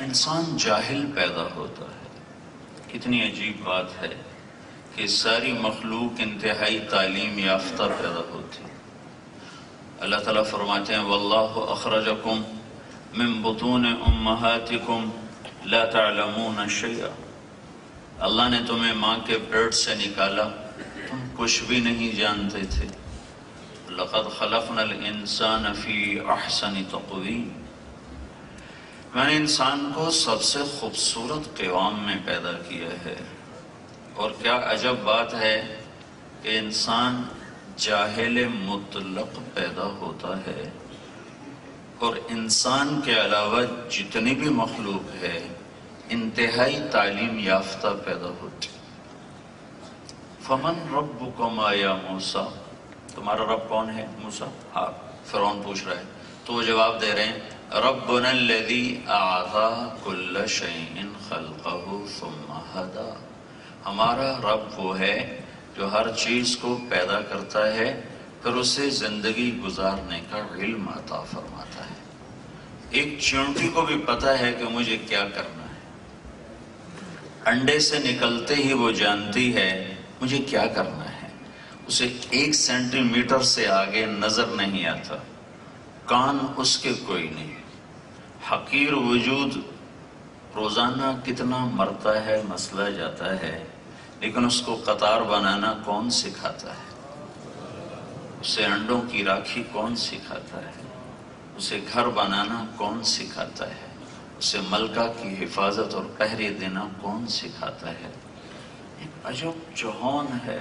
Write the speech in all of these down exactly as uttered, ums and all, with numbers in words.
انسان جاہل پیدا ہوتا ہے. کتنی عجیب بات ہے کہ ساری مخلوق انتہائی تعلیم یافتہ پیدا ہوتی ہے. اللہ تعالیٰ فرماتے ہیں واللہ اخرجکم من بطون امہاتکم لا تعلمون شیئا. اللہ نے تمہیں ماں کے پیٹ سے نکالا، تم کچھ بھی نہیں جانتے تھے. لقد خلقنا الانسان فی احسن تقویم. میں نے انسان کو سب سے خوبصورت قوام میں پیدا کیا ہے. اور کیا عجب بات ہے کہ انسان جاہل مطلق پیدا ہوتا ہے، اور انسان کے علاوہ جتنی بھی مخلوق ہے انتہائی تعلیم یافتہ پیدا ہوتی. فمن ربکما یا موسیٰ، تمہارا رب کون ہے موسیٰ؟ ہاں فرعون پوچھ رہا ہے تو وہ جواب دے رہے ہیں ربنا الذی اعطی کل شیء خلقہ ثم ہدی. ہمارا رب وہ ہے جو ہر چیز کو پیدا کرتا ہے پھر اسے زندگی گزارنے کا علم عطا فرماتا ہے. ایک چیونٹی کو بھی پتا ہے کہ مجھے کیا کرنا ہے. انڈے سے نکلتے ہی وہ جانتی ہے مجھے کیا کرنا ہے. اسے ایک سینٹی میٹر سے آگے نظر نہیں آتا، کان اس کے کوئی نہیں. حقیر وجود روزانہ کتنا مرتا ہے مسئلہ جاتا ہے، لیکن اس کو قطار بنانا کون سکھاتا ہے؟ اسے انڈوں کی راکھی کون سکھاتا ہے؟ اسے گھر بنانا کون سکھاتا ہے؟ اسے ملکہ کی حفاظت اور پہرے دینا کون سکھاتا ہے؟ ایک عجب جہان ہے.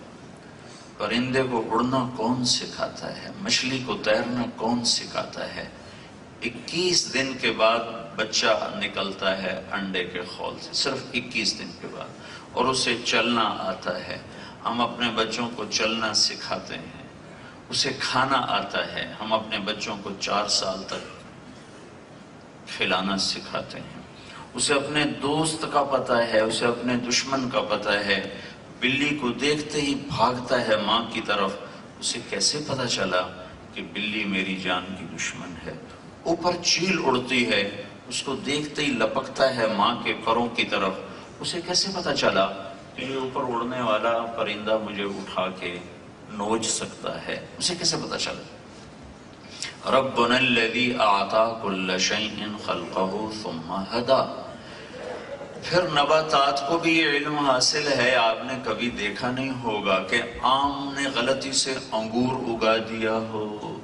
پرندے کو اڑنا کون سکھاتا ہے؟ مچھلی کو تیرنا کون سکھاتا ہے؟ اکیس دن کے بعد بچہ نکلتا ہے انڈے کے خول سے، صرف اکیس دن کے بعد، اور اسے چلنا آتا ہے. ہم اپنے بچوں کو چلنا سکھاتے ہیں. اسے کھانا آتا ہے. ہم اپنے بچوں کو چار سال تک کھلانا سکھاتے ہیں. اسے اپنے دوست کا پتہ ہے، اسے اپنے دشمن کا پتہ ہے. بلی کو دیکھتے ہی بھاگتا ہے ماں کی طرف. اسے کیسے پتہ چلا کہ بلی میری جان کی دشمن ہے؟ اوپر چیل اڑتی ہے، اس کو دیکھتے ہی لپکتا ہے ماں کے پروں کی طرف. اسے کیسے پتہ چلا کہ یہ اوپر اڑنے والا پرندہ مجھے اٹھا کے نوچ سکتا ہے؟ اسے کیسے پتہ چلا؟ ربنا الذی اعطی کل شیء خلقہ ثم ہدی. پھر نباتات کو بھی یہ علم حاصل ہے. آپ نے کبھی دیکھا نہیں ہوگا کہ آم نے غلطی سے انگور اگا دیا ہو،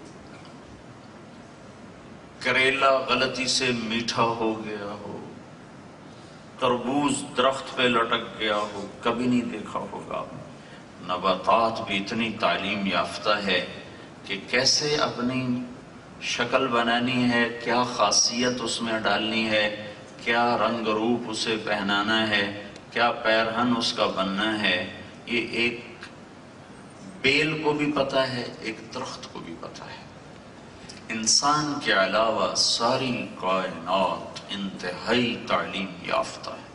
کریلا غلطی سے میٹھا ہو گیا ہو، تربوز درخت پہ لٹک گیا ہو. کبھی نہیں دیکھا ہوگا. نباتات بھی اتنی تعلیم یافتہ ہے کہ کیسے اپنی شکل بنانی ہے، کیا خاصیت اس میں ڈالنی ہے، کیا رنگ روپ اسے پہنانا ہے، کیا پیرہن اس کا بننا ہے. یہ ایک بیل کو بھی پتہ ہے، ایک درخت کو بھی پتہ ہے. انسان کے علاوہ ساری کائنات انتہائی تعلیم یافتہ ہے.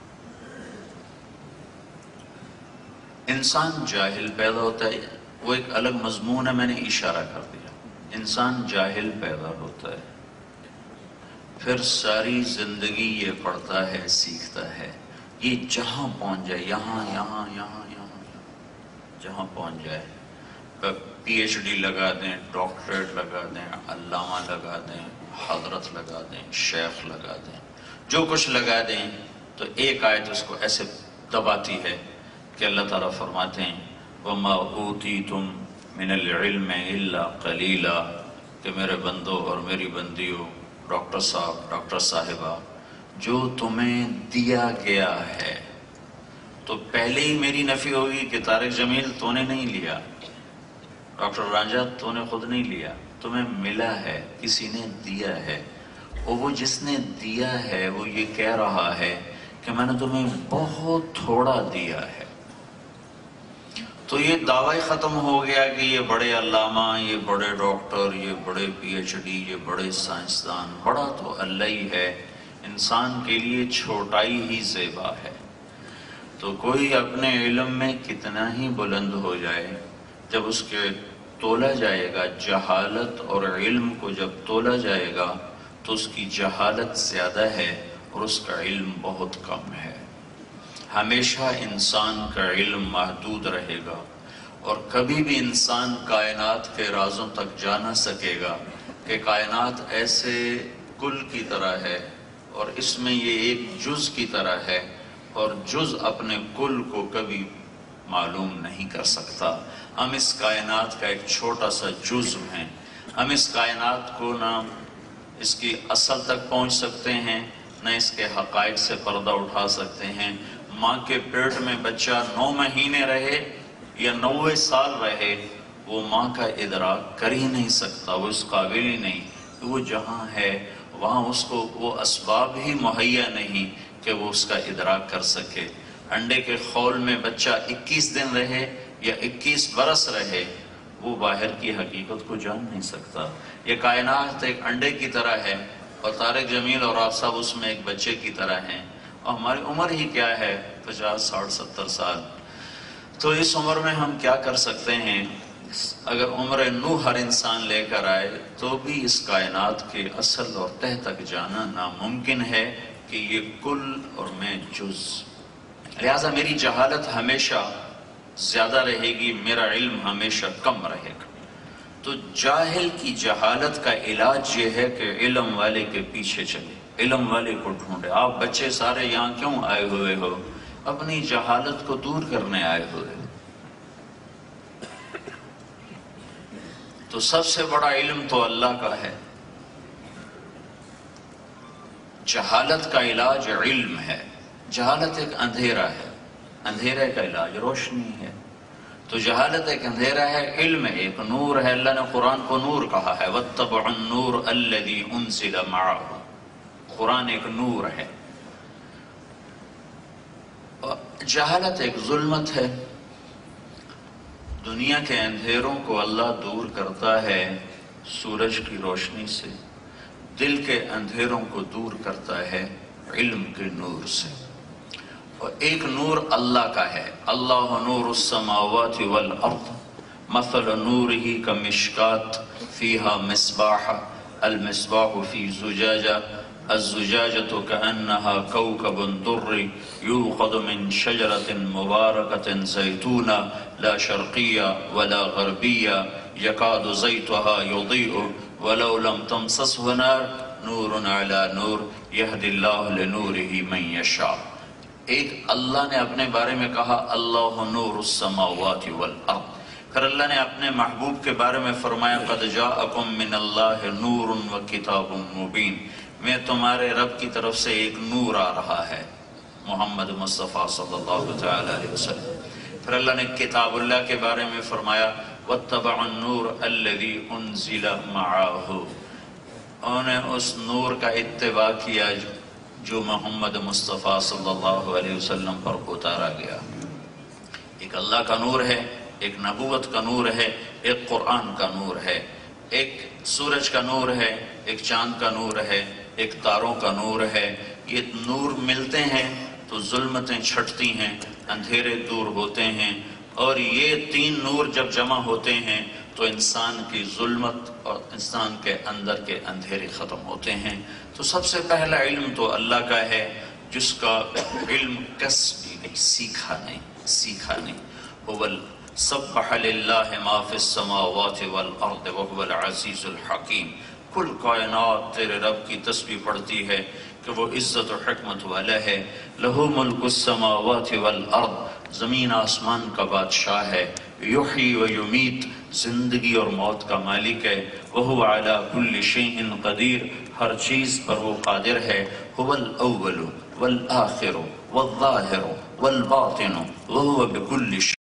انسان جاہل پیدا ہوتا ہے، وہ ایک الگ مضمون ہے، میں نے اشارہ کر دیا. انسان جاہل پیدا ہوتا ہے، پھر ساری زندگی یہ پڑھتا ہے، سیکھتا ہے. یہ جہاں پہنچ جائے، یہاں یہاں یہاں یہاں جہاں پہنچ جائے، پی ایچ ڈی لگا دیں، ڈاکٹریٹ لگا دیں، علامہ لگا دیں، حضرت لگا دیں، شیخ لگا دیں، جو کچھ لگا دیں، تو ایک آیت اس کو ایسے دباتی ہے کہ اللہ تعالیٰ فرماتے ہیں وَمَا أُوتِيتُم مِّنَ الْعِلْمِ إِلَّا قَلِيلًا، کہ میرے بندوں اور میری بندیوں، ڈاکٹر صاحب، ڈاکٹر صاحبہ، جو تمہیں دیا گیا ہے. تو پہلے ہی میری نفی ہوگی کہ طارق جمیل تو نے نہیں لیا، ڈاکٹر رانجھا تو نے خود نہیں لیا، تمہیں ملا ہے، کسی نے دیا ہے. اور وہ جس نے دیا ہے وہ یہ کہہ رہا ہے کہ میں نے تمہیں بہت تھوڑا دیا ہے. تو یہ دعوی ختم ہو گیا کہ یہ بڑے علامہ، یہ بڑے ڈاکٹر، یہ بڑے پی ایچ ڈی، یہ بڑے سائنسدان. بڑا تو اللہ ہی ہے، انسان کے لیے چھوٹائی ہی زیبا ہے. تو کوئی اپنے علم میں کتنا ہی بلند ہو جائے، جب اس کے تولا جائے گا جہالت اور علم کو جب تولا جائے گا تو اس کی جہالت زیادہ ہے اور اس کا علم بہت کم ہے۔ ہمیشہ انسان کا علم محدود رہے گا اور کبھی بھی انسان کائنات کے رازوں تک جا نہ سکے گا کہ کائنات ایسے کل کی طرح ہے اور اس میں یہ ایک جز کی طرح ہے اور جز اپنے کل کو کبھی معلوم نہیں کر سکتا۔ ہم اس کائنات کا ایک چھوٹا سا جزو ہیں۔ ہم اس کائنات کو نہ اس کی اصل تک پہنچ سکتے ہیں، نہ اس کے حقائق سے پردہ اٹھا سکتے ہیں۔ ماں کے پیٹ میں بچہ نو مہینے رہے یا نوے سال رہے، وہ ماں کا ادراک کر ہی نہیں سکتا، وہ اس قابل ہی نہیں۔ وہ جہاں ہے وہاں اس کو وہ اسباب ہی مہیا نہیں کہ وہ اس کا ادراک کر سکے۔ انڈے کے خول میں بچہ اکیس دن رہے یا اکیس برس رہے، وہ باہر کی حقیقت کو جان نہیں سکتا۔ یہ کائنات ایک انڈے کی طرح ہے اور طارق جمیل اور آپ صاحب اس میں ایک بچے کی طرح ہیں، اور ہماری عمر ہی کیا ہے، پچاس ساٹھ ستر سال۔ تو اس عمر میں ہم کیا کر سکتے ہیں؟ اگر عمر نوح ہر انسان لے کر آئے تو بھی اس کائنات کے اصل اور تہ تک جانا ناممکن ہے کہ یہ کل اور میں جز۔ لہذا میری جہالت ہمیشہ زیادہ رہے گی، میرا علم ہمیشہ کم رہے گا۔ تو جاہل کی جہالت کا علاج یہ ہے کہ علم والے کے پیچھے چلے، علم والے کو ڈھونڈے۔ آپ بچے سارے یہاں کیوں آئے ہوئے ہو؟ اپنی جہالت کو دور کرنے آئے ہوئے ہو۔ تو سب سے بڑا علم تو اللہ کا ہے۔ جہالت کا علاج علم ہے۔ جہالت ایک اندھیرا ہے، اندھیرے کا علاج روشنی ہے۔ تو جہالت ایک اندھیرا ہے، علم ایک نور ہے۔ اللہ نے قرآن کو نور کہا ہے، وَاتَّبَعُوا النُّورَ الَّذِي أُنزِلَ مَعَهُ۔ قرآن ایک نور ہے۔ جہالت ایک ظلمت ہے۔ دنیا کے اندھیروں کو اللہ دور کرتا ہے سورج کی روشنی سے، دل کے اندھیروں کو دور کرتا ہے علم کے نور سے۔ اور ایک نور اللہ کا ہے، اللہ نور السماوات والارض مثل نورہ کمشکات فیہا مصباح المصباح فی زجاجہ الزجاجة كأنها كوكب دري يوقد من شجرة مباركة زيتونة لا شرقية ولا غربية يكاد زيتها يضيء ولو لم تمسسه نار نور على نور يهدي الله لنوره من يشاء۔ ایک اللہ نے اپنے بارے میں کہا اللہ نور السماوات والارض، پھر اللہ نے اپنے محبوب کے بارے میں فرمایا قد جاءکم من اللہ نور وکتاب مبین، میں تمہارے رب کی طرف سے ایک نور آ رہا ہے، محمد مصطفیٰ صلی اللہ تعالی علیہ وسلم۔ پھر اللہ نے کتاب اللہ کے بارے میں فرمایا وَاتَّبَعُوا النُّورَ الَّذِي أُنزِلَ مَعَهُ، انہوں نے اس نور کا اتباع کیا جو محمد مصطفیٰ صلی اللہ علیہ وسلم پر اتارا گیا۔ ایک اللہ کا نور ہے، ایک نبوت کا نور ہے، ایک قرآن کا نور ہے، ایک سورج کا نور ہے، ایک چاند کا نور ہے، ایک تاروں کا نور ہے۔ یہ نور ملتے ہیں تو ظلمتیں چھٹتی ہیں، اندھیرے دور ہوتے ہیں، اور یہ تین نور جب جمع ہوتے ہیں تو انسان کی ظلمت اور انسان کے اندر کے اندھیرے ختم ہوتے ہیں۔ تو سب سے پہلا علم تو اللہ کا ہے، جس کا علم کسب نہیں، سیکھا نہیں، سیکھا نہیں۔ هو سبح للہ ما فی السماوات والارض وهو العزیز الحکیم، کل کائنات تیرے رب کی تسبیح پڑھتی ہے کہ وہ عزت و حکمت والا ہے۔ لہو ملک السماوات والارض، زمین آسمان کا بادشاہ ہے۔ یحیی و یمیت، زندگی اور موت کا مالک ہے۔ وہو علی کل شیء قدیر، ہر چیز پر وہ قادر ہے۔ هو الاول والآخر والظاہر والباطن وہو بکل شیء